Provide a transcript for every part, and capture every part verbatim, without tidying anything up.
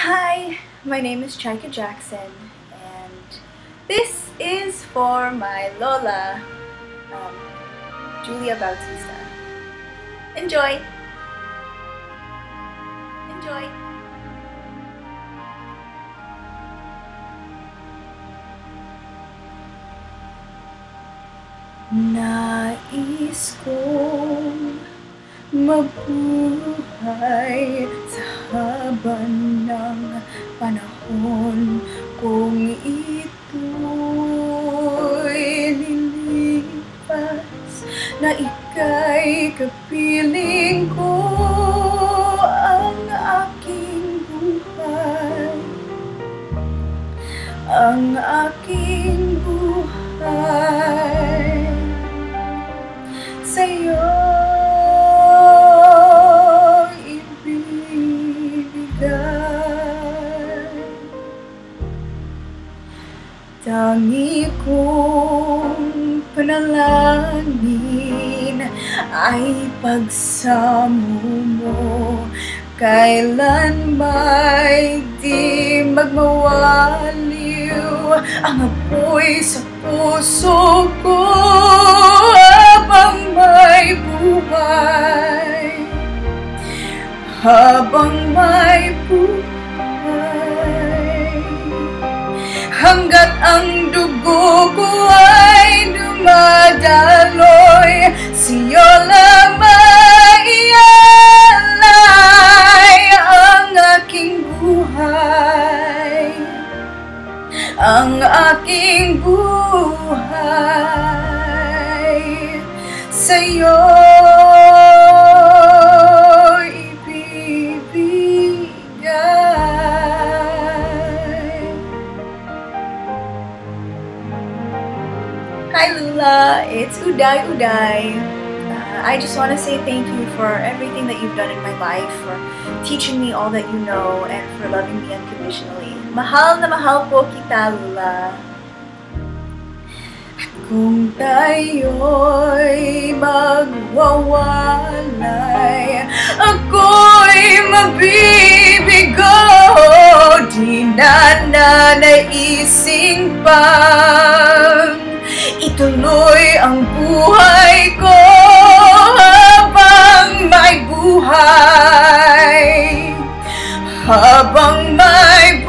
Hi, my name is Chaika Jackson, and this is for my Lola, um, Julia Bautista. Enjoy! Enjoy! Nais kong mabuhay sa haba ng panahon kung ito'y lilipas na ika'y kapiling ko. Ang aking buhay, ang aking buhay sa'yo tangi kong panalangin ay pagsamo mo, kailan may di magmawaliw ang apoy sa puso ko habang may buhay, habang may buhay. Hanggat ang dugo ko ay dumadaloy, sa'yo lamang ialay ang aking buhay, ang aking buhay sa'yo Hi Lola, it's Uday Uday. Uh, I just want to say thank you for everything that you've done in my life, for teaching me all that you know, and for loving me unconditionally. Mahal na mahal po kita, Lola. At kung tayo'y magwawalay, ako'y mabibigo, di na nanaising pang ituloy ang buhay ko habang may buhay, habang may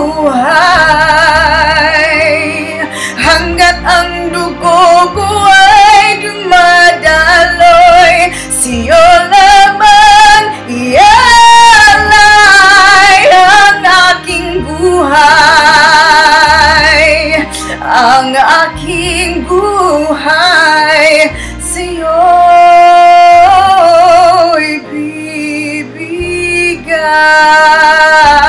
buhay. Hanggat ang dugo ko ay dumadaloy, sa'yo lamang ialay ang aking buhay, ang aking buhay sa'yo'y bibigay.